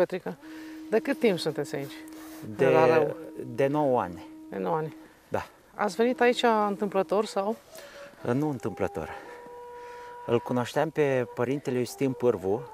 Petrică, de cât timp sunteți aici? De 9 ani. De 9 ani. Da. Ați venit aici întâmplător sau? Nu întâmplător. Îl cunoșteam pe părintele Iustin Pârvu,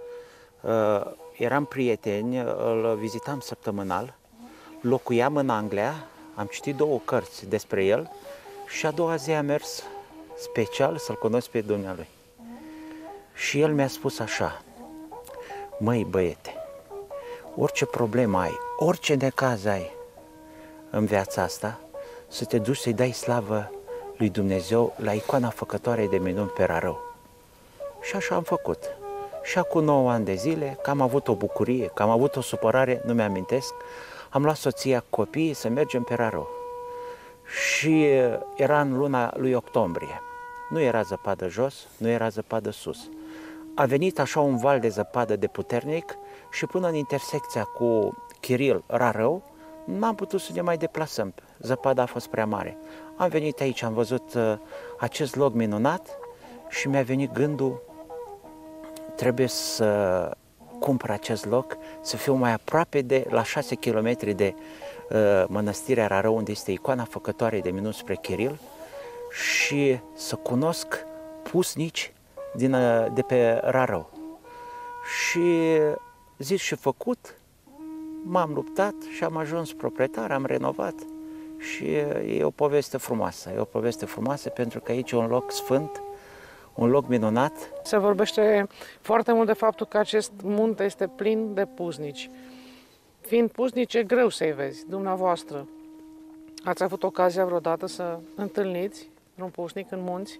eram prieteni, îl vizitam săptămânal, locuiam în Anglia, am citit 2 cărți despre el și a doua zi am mers special să-l cunosc pe dumnealui. Și el mi-a spus așa: măi băiete, orice problemă ai, orice necaz ai în viața asta, să te duci să-i dai slavă lui Dumnezeu la icoana făcătoare de minuni pe Rarău. Și așa am făcut. Și acum 9 ani de zile, că am avut o bucurie, că am avut o supărare, nu mi-amintesc, am luat soția, copiii să mergem pe Rarău. Și era în luna lui octombrie. Nu era zăpadă jos, nu era zăpadă sus. A venit așa un val de zăpadă de puternic și până în intersecția cu Chiril Rarău, n-am putut să ne mai deplasăm. Zăpada a fost prea mare. Am venit aici, am văzut acest loc minunat și mi-a venit gândul: trebuie să cumpăr acest loc, să fiu mai aproape de, la 6 km de mănăstirea Rarău, unde este icoana făcătoare de minuni spre Chiril, și să cunosc pusnici de pe Rarău. Și zis și făcut, m-am luptat și am ajuns proprietar, am renovat și e o poveste frumoasă. E o poveste frumoasă pentru că aici e un loc sfânt, un loc minunat. Se vorbește foarte mult de faptul că acest munte este plin de pusnici. Fiind pusnici, e greu să-i vezi. Dumneavoastră, ați avut ocazia vreodată să întâlniți un pusnic în munți?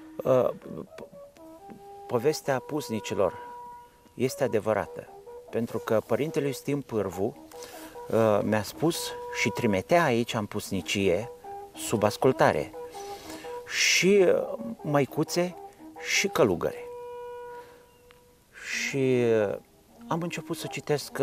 Povestea pusnicilor este adevărată, pentru că părintele Iustin Pârvu mi-a spus și trimitea aici în pusnicie, sub ascultare, și măicuțe și călugăre. Și am început să citesc,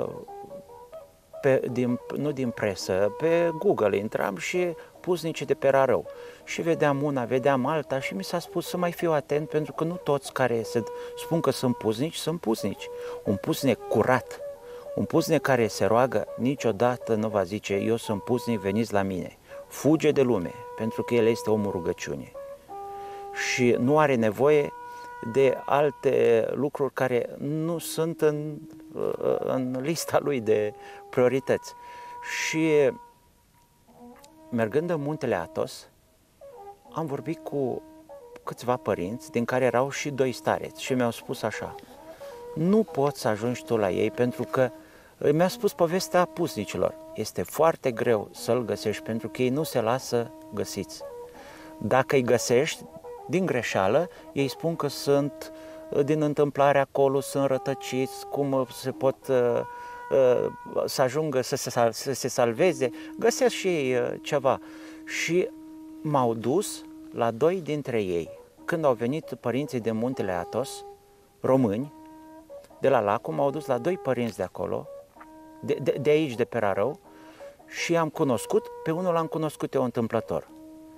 nu din presă, pe Google intram și pusnicii de pe Rarău. Și vedeam una, vedeam alta și mi s-a spus să mai fiu atent, pentru că nu toți care se spun că sunt pusnici, sunt pusnici. Un pusnic curat, un pusnic care se roagă, niciodată nu va zice: eu sunt pusnic, veniți la mine. Fuge de lume, pentru că el este omul rugăciunii. Și nu are nevoie de alte lucruri care nu sunt în lista lui de priorități. Și mergând în muntele Athos, am vorbit cu câțiva părinți, din care erau și 2 stareți, și mi-au spus așa: nu poți să ajungi tu la ei, pentru că mi-a spus povestea pusnicilor. Este foarte greu să-l găsești, pentru că ei nu se lasă găsiți. Dacă îi găsești, din greșeală, ei spun că sunt din întâmplare acolo, sunt rătăciți, cum se pot să ajungă să se salveze, găsesc și ei ceva. Și m-au dus la 2 dintre ei. Când au venit părinții de muntele Athos, români, de la Lacu, m-au dus la 2 părinți de acolo, de aici, de pe Rarău, și am cunoscut, pe unul l-am cunoscut eu întâmplător.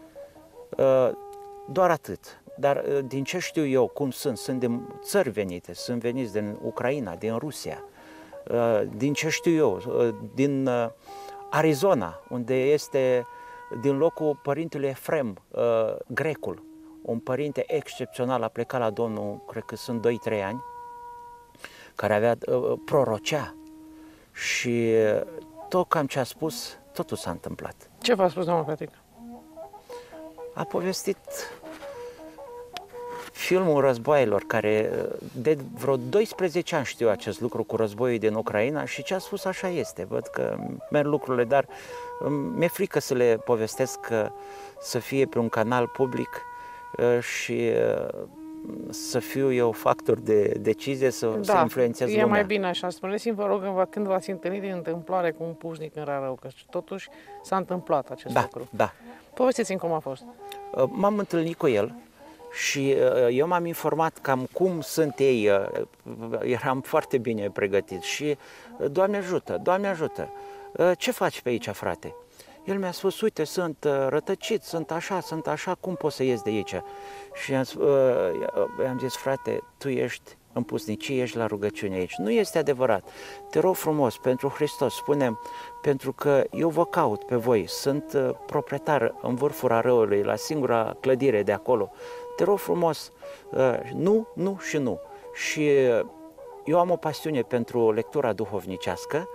Doar atât. Dar din ce știu eu, cum sunt de țări venite, sunt veniți din Ucraina, din Rusia, din ce știu eu, din Arizona, unde este din locul părintelui Efrem, grecul, un părinte excepțional, a plecat la Domnul, cred că sunt 2-3 ani, care avea prorocea, și tot cam ce a spus, totul s-a întâmplat. Ce v-a spus, doamna Petrică? A povestit filmul războaielor, care de vreo 12 ani știu acest lucru cu războiul din Ucraina, și ce a spus așa este. Văd că merg lucrurile, dar mi-e frică să le povestesc, să fie pe un canal public și să fiu eu factor de decizie, să influențez lumea. E mai bine așa. Spuneți-mi, vă rog, când v-ați întâlnit din întâmplare cu un pusnic în Rarău, că totuși s-a întâmplat acest lucru. Da. Povestiți-mi cum a fost. M-am întâlnit cu el și eu m-am informat cam cum sunt ei, eram foarte bine pregătit și Doamne ajută, Doamne ajută, ce faci pe aici, frate? El mi-a spus: uite, sunt rătăcit, sunt așa, cum pot să ies de aici? Și am zis: frate, tu ești în pusnicie, ești la rugăciune aici. Nu este adevărat. Te rog frumos, pentru Hristos, spune, pentru că eu vă caut pe voi, sunt proprietar în vârful Arăului, la singura clădire de acolo. Te rog frumos, nu, nu și nu. Și eu am o pasiune pentru lectura duhovnicească,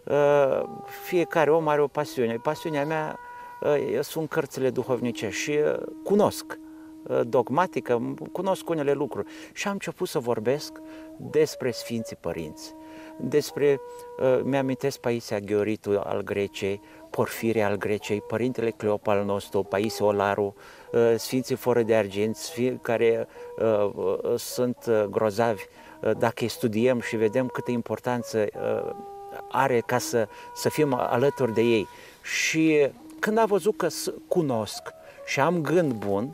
fiecare om are o pasiune. Pasiunea mea sunt cărțile duhovnicești și cunosc dogmatică, cunosc unele lucruri și am început să vorbesc despre Sfinții Părinți, despre, mi-amintesc Paisia Gheoritu al Greciei, Porfirie al Greciei, Părintele Cleop al nostru, Paisie Olaru, Sfinții Fără de Argint, care sunt grozavi dacă îi studiem și vedem câtă importanță are ca să fim alături de ei. Și când a văzut că cunosc și am gând bun,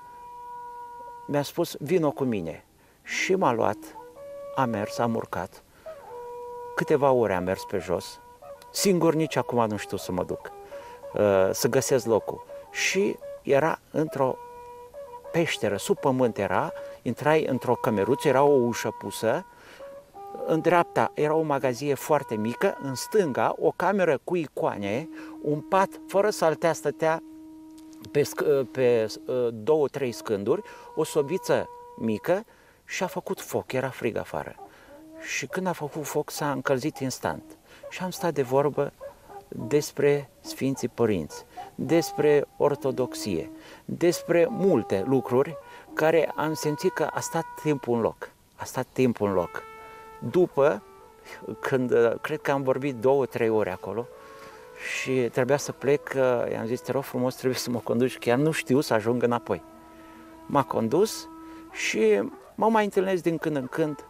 mi-a spus, vino cu mine. Și m-a luat, a mers, am urcat, câteva ore am mers pe jos, singur nici acum nu știu să mă duc, să găsesc locul. Și era într-o peșteră, sub pământ era, intrai într-o cămeruță, era o ușă pusă, în dreapta era o magazie foarte mică, în stânga o cameră cu icoane, un pat fără saltea stătea pe 2-3 scânduri, o sobiță mică și a făcut foc, era frig afară. Și când a făcut foc s-a încălzit instant. Și am stat de vorbă despre Sfinții Părinți, despre ortodoxie, despre multe lucruri care am simțit că a stat timpul în loc. A stat timpul în loc. După, când cred că am vorbit 2-3 ore acolo și trebuia să plec, i-am zis, te rog frumos, trebuie să mă conduci, chiar nu știu să ajung înapoi. M-a condus și mă mai întâlnesc din când în când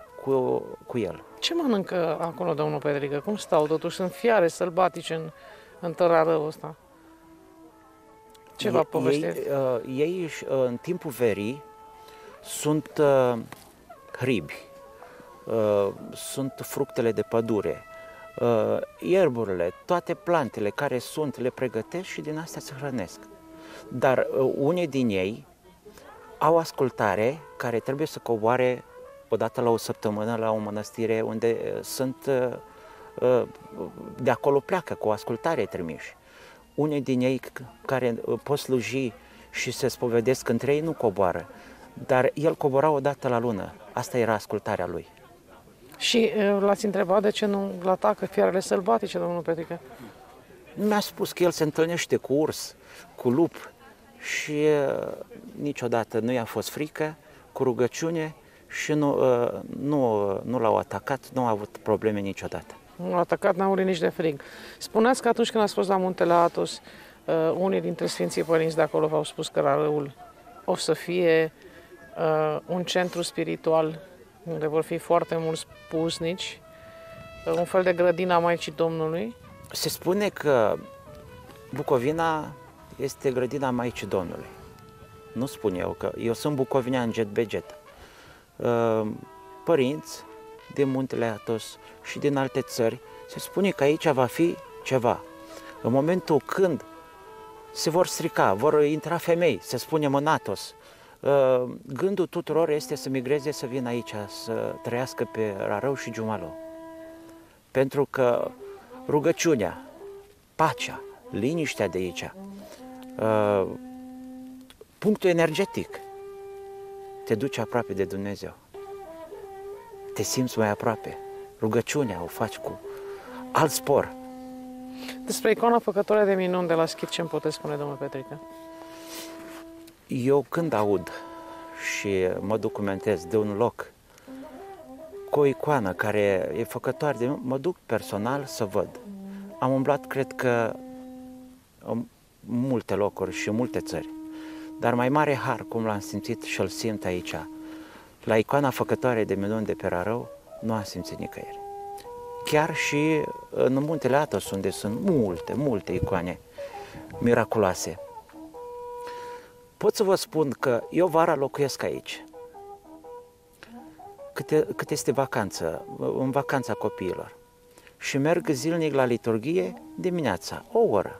cu el. Ce mănâncă acolo, domnul Petrică? Cum stau? Totuși sunt fiare sălbatice în tărarăul ăsta. Ce v-a povestit? Ei în timpul verii sunt hribi, sunt fructele de pădure, ierburile, toate plantele care sunt, le pregătesc și din astea se hrănesc. Dar unii din ei au ascultare care trebuie să coboare odată la o săptămână la o mănăstire unde sunt, de acolo pleacă cu ascultare trimiși. Unii din ei care pot sluji și se spovedesc între ei nu coboară, dar el cobora odată la lună. Asta era ascultarea lui. Și l-ați întrebat de ce nu l-atacă fiarele sălbatice, domnul Petrică? Mi-a spus că el se întâlnește cu urs, cu lup și niciodată nu i-a fost frică, cu rugăciune și nu l-au atacat, nu au avut probleme niciodată. Nu l-a atacat, n-a murit nici de frig. Spuneați că atunci când ați fost la Muntele Athos, unii dintre Sfinții Părinți de acolo v-au spus că Rarăul o să fie un centru spiritual unde vor fi foarte mulți pusnici, un fel de grădina Maicii Domnului. Se spune că Bucovina este grădina Maicii Domnului. Nu spun eu, că eu sunt bucovinean jet be jet. Părinți din Muntele Athos și din alte țări, se spune că aici va fi ceva. În momentul când se vor strica, vor intra femei, se spune în Athos, gândul tuturor este să migreze, să vină aici, să trăiască pe Rarău și Giumalău. Pentru că rugăciunea, pacea, liniștea de aici, punctul energetic, te duce aproape de Dumnezeu. Te simți mai aproape. Rugăciunea o faci cu alt spor. Despre icoana făcătoare de minuni de la Schid, ce îmi puteți spune, domnul Petrică? Eu când aud și mă documentez de un loc cu o icoană care e făcătoare de minuni, mă duc personal să văd. Am umblat, cred că, în multe locuri și în multe țări. Dar mai mare har, cum l-am simțit și îl simt aici, la icoana făcătoare de minuni de pe Rarău, nu am simțit nicăieri. Chiar și în Muntele Athos, unde sunt multe icoane miraculoase. Pot să vă spun că eu vara locuiesc aici. Cât este vacanță, în vacanța copiilor. Și merg zilnic la liturghie dimineața, o oră.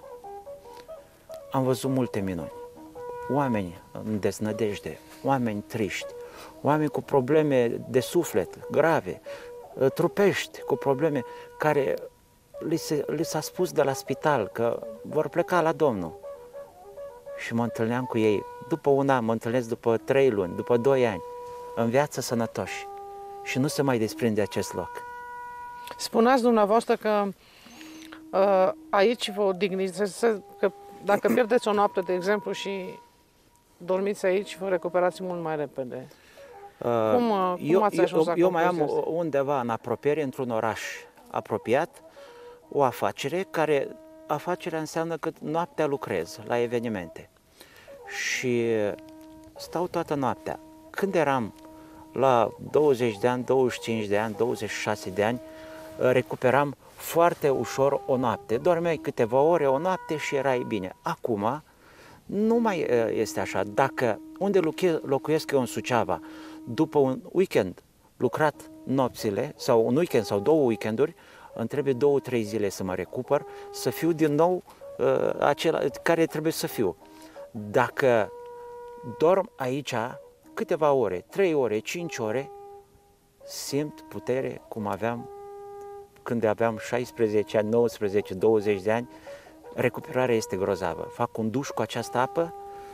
Am văzut multe minuni. Oameni în deznădejde, oameni triști, oameni cu probleme de suflet grave, trupești, cu probleme care li s-a spus de la spital că vor pleca la Domnul. Și mă întâlneam cu ei, după un an, mă întâlnesc după 3 luni, după 2 ani, în viață sănătoși. Și nu se mai desprinde acest loc. Spuneați dumneavoastră că aici vă odihniți, că dacă pierdeți o noapte, de exemplu, și dormiți aici, vă recuperați mult mai repede. Cum ați ajuns la eu mai am concluzia asta? undeva în apropiere, într-un oraș apropiat, o afacere care, afacerea înseamnă că noaptea lucrez la evenimente. Și stau toată noaptea. Când eram la 20 de ani, 25 de ani, 26 de ani, recuperam foarte ușor o noapte. Dormeai câteva ore o noapte și erai bine. Acum nu mai este așa. Dacă unde locuiesc eu în Suceava, după un weekend lucrat nopțile, sau un weekend sau 2 weekenduri, îmi trebuie 2-3 zile să mă recuper, să fiu din nou acela care trebuie să fiu. Dacă dorm aici câteva ore, 3 ore, 5 ore, simt putere cum aveam când aveam 16 ani, 19, 20 de ani. Recuperarea este grozavă. Fac un duș cu această apă,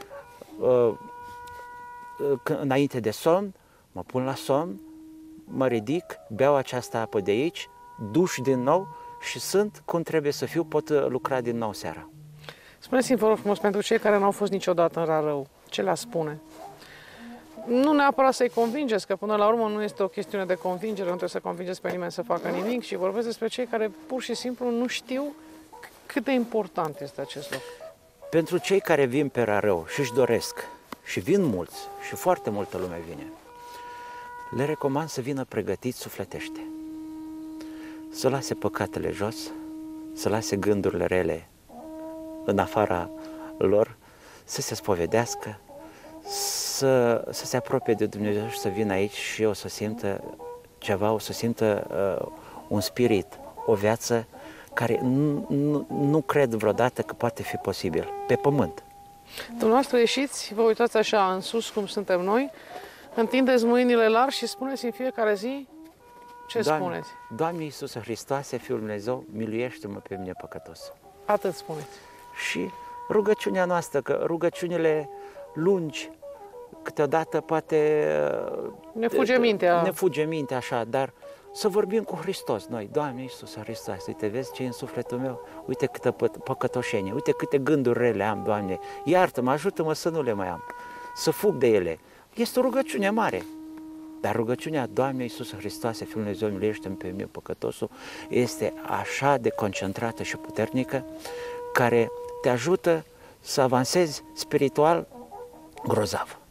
înainte de somn, mă pun la somn, mă ridic, beau această apă de aici, duș din nou și sunt cum trebuie să fiu, pot lucra din nou seara. Spuneți-mi, vă rog frumos, pentru cei care n-au fost niciodată în Rarău, ce le-a spune? Nu neapărat să-i convingeți, că până la urmă nu este o chestiune de convingere, nu trebuie să convingeți pe nimeni să facă nimic, și vorbesc despre cei care pur și simplu nu știu cât de important este acest loc. Pentru cei care vin pe Rarău și își doresc, și vin mulți, și foarte multă lume vine, le recomand să vină pregătiți sufletește. Să lase păcatele jos, să lase gândurile rele în afara lor, să se spovedească, să se apropie de Dumnezeu și să vină aici și o să simtă ceva, o să simtă un spirit, o viață care nu cred vreodată că poate fi posibil pe pământ. Dumneavoastră ieșiți, vă uitați așa în sus cum suntem noi, întindeți mâinile largi și spuneți în fiecare zi ce spuneți. Doamne Iisuse Hristoase, Fiul Dumnezeu, miluiește-mă pe mine păcătos. Atât spuneți. Și rugăciunea noastră, că rugăciunile lungi, câteodată poate ne fuge mintea așa, dar să vorbim cu Hristos noi. Doamne Iisuse Hristoase, uite, vezi ce e în sufletul meu? Uite câtă păcătoșenie, uite câte gânduri rele am, Doamne, iartă-mă, ajută-mă să nu le mai am, să fug de ele. Este o rugăciune mare, dar rugăciunea Doamne Iisuse Hristoase, Fiul Dumnezeu, miluiește-mi pe mine păcătosul, este așa de concentrată și puternică, care te ajută să avansezi spiritual grozav.